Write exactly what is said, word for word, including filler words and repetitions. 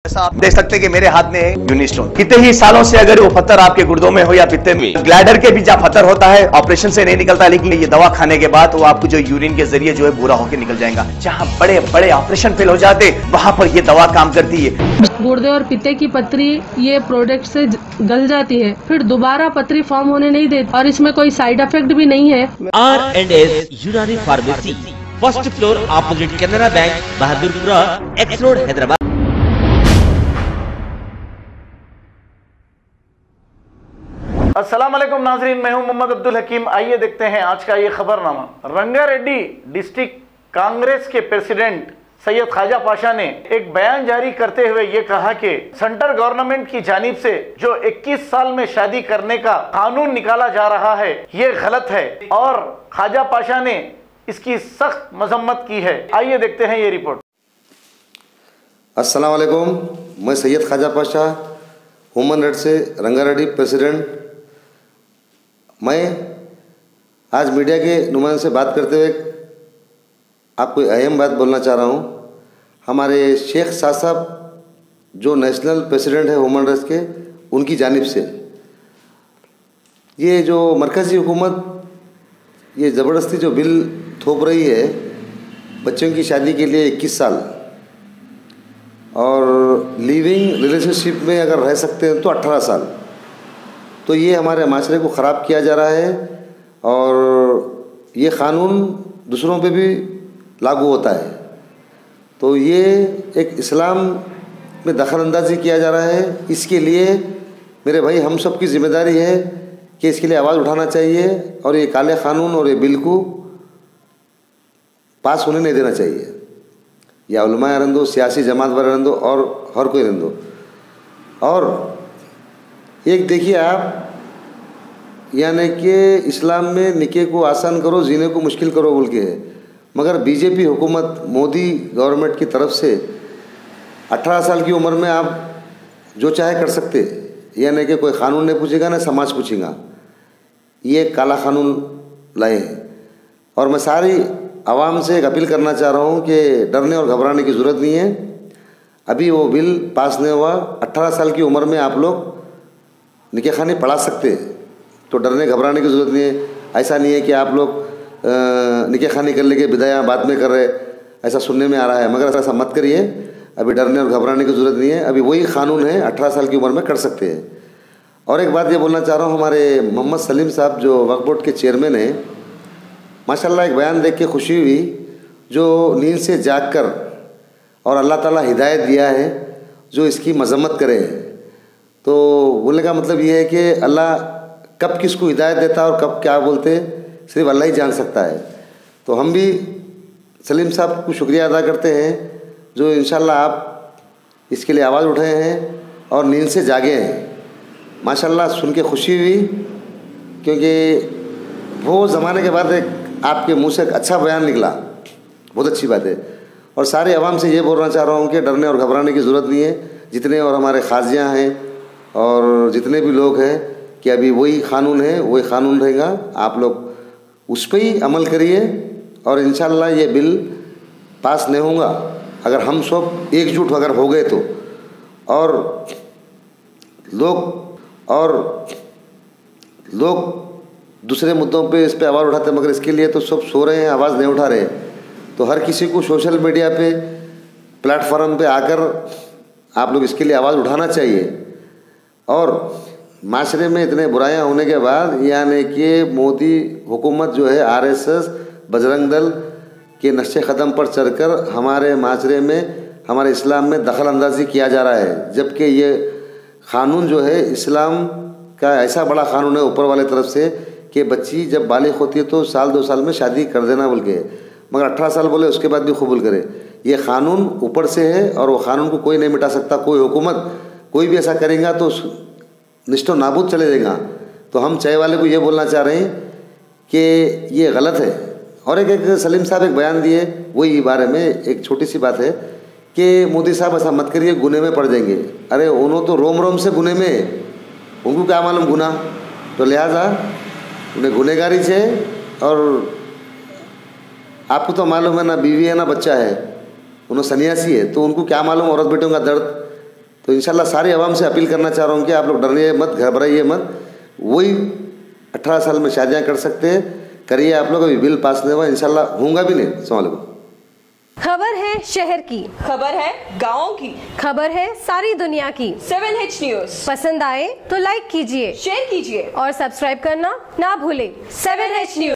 जैसा आप देख सकते हैं कि मेरे हाथ में यूनि स्टोन, कितने ही सालों से अगर वो पत्थर आपके गुर्दों में हो या पित्ते में, ग्लैडर के भी जहाँ पत्थर होता है ऑपरेशन से नहीं निकलता, लेकिन ये दवा खाने के बाद वो आपको जो यूरिन के जरिए जो है बुरा होकर निकल जाएगा। जहाँ बड़े बड़े ऑपरेशन फेल हो जाते वहां पर ये दवा काम करती है। गुर्दे और पित्ते की पथरी ये प्रोडक्ट से गल जाती है, फिर दोबारा पथरी फॉर्म होने नहीं देती और इसमें कोई साइड इफेक्ट भी नहीं है। R and S Unani pharmacy, first floor opposite Canara bank, Bahadurpura, X road, Hyderabad. अस्सलाम वालेकुम नाजरीन, मैं हूं मोहम्मद अब्दुल हकीम। आइए देखते हैं आज का ये खबरनामा। रंगारेड्डी डिस्ट्रिक्ट कांग्रेस के प्रेसिडेंट सैयद ख्वाजा पाशा ने एक बयान जारी करते हुए ये कहा कि सेंट्रल गवर्नमेंट की जानिब से जो इक्कीस साल में शादी करने का कानून निकाला जा रहा है ये गलत है और ख्वाजा पाशा ने इसकी सख्त मजम्मत की है। आइए देखते हैं ये रिपोर्ट। अस्सलाम वालेकुम, मैं सैयद ख्वाजा पाशा ह्यूमन राइट से रंगारेड्डी प्रेसिडेंट। मैं आज मीडिया के नुमाइंदों से बात करते हुए आपको अहम बात बोलना चाह रहा हूँ। हमारे शेख साद साहब जो नेशनल प्रेसिडेंट है ह्यूमन राइट्स के, उनकी जानिब से ये जो मरकज़ी हुकूमत ये ज़बरदस्ती जो बिल थोप रही है बच्चों की शादी के लिए इक्कीस साल और लिविंग रिलेशनशिप में अगर रह सकते हैं तो अठारह साल, तो ये हमारे माशरे को ख़राब किया जा रहा है और ये क़ानून दूसरों पे भी लागू होता है। तो ये एक इस्लाम में दखल अंदाजी किया जा रहा है। इसके लिए मेरे भाई हम सब की ज़िम्मेदारी है कि इसके लिए आवाज़ उठाना चाहिए और ये काले क़ानून और ये बिल को पास होने नहीं देना चाहिए। या उलमा रहने दो, सियासी जमात वाले रहने दो और हर कोई रहने दो। और एक देखिए आप, यानी कि इस्लाम में निके को आसान करो जीने को मुश्किल करो बोल के है, मगर बीजेपी हुकूमत मोदी गवर्नमेंट की तरफ से अठारह साल की उम्र में आप जो चाहे कर सकते, यानी कि कोई क़ानून नहीं पूछेगा ना समाज पूछेगा। ये काला क़ानून लाए हैं और मैं सारी आवाम से एक अपील करना चाह रहा हूँ कि डरने और घबराने की ज़रूरत नहीं है। अभी वो बिल पास नहीं हुआ, अठारह साल की उम्र में आप लोग निकाह खानी पढ़ा सकते, तो डरने घबराने की ज़रूरत नहीं है। ऐसा नहीं है कि आप लोग निकाह खानी कर लेके बिदाया बाद में कर रहे, ऐसा सुनने में आ रहा है, मगर ऐसा मत करिए। अभी डरने और घबराने की ज़रूरत नहीं है। अभी वही क़ानून है, अठारह साल की उम्र में कर सकते हैं। और एक बात ये बोलना चाह रहा हूँ, हमारे मोहम्मद सलीम साहब जो वक्फ बोर्ड के चेयरमैन हैं, माशाल्लाह एक बयान देख के खुशी हुई, जो नींद से जाग कर और अल्लाह ताला हिदायत दिया है जो इसकी मजम्मत करे। तो बोलने का मतलब ये है कि अल्लाह कब किसको हिदायत देता है और कब क्या बोलते सिर्फ अल्लाह ही जान सकता है। तो हम भी सलीम साहब को शुक्रिया अदा करते हैं जो इंशाल्लाह आप इसके लिए आवाज़ उठाए हैं और नींद से जागे हैं। माशाल्लाह सुन के खुशी हुई, क्योंकि वो ज़माने के बाद एक आपके मुंह से एक अच्छा बयान निकला, बहुत अच्छी बात है। और सारे अवाम से ये बोलना चाह रहा हूँ कि डरने और घबराने की ज़रूरत नहीं है। जितने और हमारे खाजियाँ हैं और जितने भी लोग हैं कि अभी वही क़ानून है, वही क़ानून रहेगा, आप लोग उस पर ही अमल करिए और इंशाल्लाह ये बिल पास नहीं होगा अगर हम सब एकजुट अगर हो गए तो। और लोग और लोग दूसरे मुद्दों पे इस पे आवाज़ उठाते, मगर इसके लिए तो सब सो रहे हैं, आवाज़ नहीं उठा रहे। तो हर किसी को सोशल मीडिया पे प्लेटफॉर्म पे आकर आप लोग इसके लिए आवाज़ उठाना चाहिए। और माशरे में इतने बुराइयां होने के बाद, यानी कि मोदी हुकूमत जो है R S S Bajrang Dal के नक्शे क़दम पर चढ़कर हमारे माशरे में, हमारे इस्लाम में दखल अंदाजी किया जा रहा है। जबकि ये क़ानून जो है इस्लाम का ऐसा बड़ा क़ानून है ऊपर वाले तरफ से कि बच्ची जब बालिग होती है तो साल दो साल में शादी कर देना बोल के, मगर अठारह साल बोले उसके बाद भी कबूल करे। ये क़ानून ऊपर से है और वो क़ानून को कोई नहीं मिटा सकता। कोई हुकूमत कोई भी ऐसा करेगा तो निष्ठो नाबूद चले जाएगा। तो हम चाय वाले को ये बोलना चाह रहे हैं कि ये गलत है। और एक एक सलीम साहब एक बयान दिए, वही बारे में एक छोटी सी बात है कि मोदी साहब ऐसा मत करिए, गुने में पड़ जाएंगे। अरे उन्होंने तो रोम रोम से गुने में, उनको क्या मालूम गुना, तो लिहाजा उन्हें गुनेगारी से। और आपको तो मालूम है ना बीवी है ना बच्चा है, उन्होंने सन्यासी है, तो उनको क्या मालूम औरत बेटियों का दर्द। तो इंशाल्लाह सारी आवाम से अपील करना चाह रहा हूँ कि आप लोग डरिए मत, घबराइए मत। वही अठारह साल में शादियाँ कर सकते हैं, करिए आप लोग। अभी बिल पास नहीं हुआ, इंशाल्लाह होगा भी नहीं। अस्सलाम वालेकुम। खबर है शहर की, खबर है गाँव की, खबर है सारी दुनिया की। सेवन एच न्यूज पसंद आए तो लाइक कीजिए, शेयर कीजिए और सब्सक्राइब करना ना भूले। Seven H news.